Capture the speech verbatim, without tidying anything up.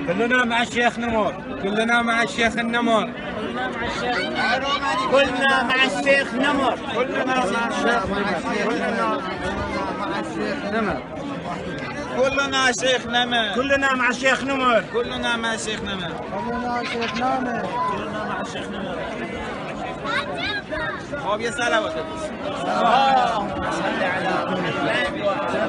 كلنا مع الشيخ نمر، كلنا مع الشيخ النمر، كلنا مع الشيخ نمر، كلنا مع الشيخ نمر، كلنا شيخ نمر، كلنا مع الشيخ نمر، كلنا مع الشيخ نمر، كلنا شيخ نمر، كلنا مع الشيخ نمر. خب يا صلوات. اللهم صل على